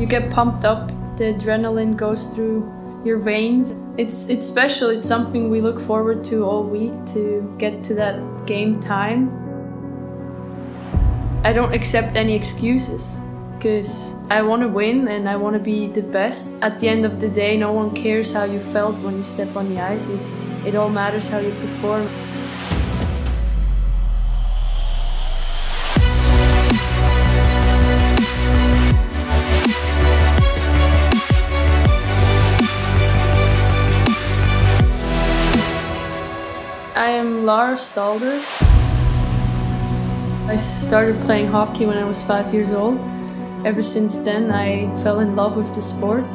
You get pumped up, the adrenaline goes through your veins. It's special, it's something we look forward to all week to get to that game time. I don't accept any excuses because I want to win and I want to be the best. At the end of the day, no one cares how you felt when you step on the ice. It all matters how you perform. I am Lara Stalder. I started playing hockey when I was 5 years old. Ever since then, I fell in love with the sport.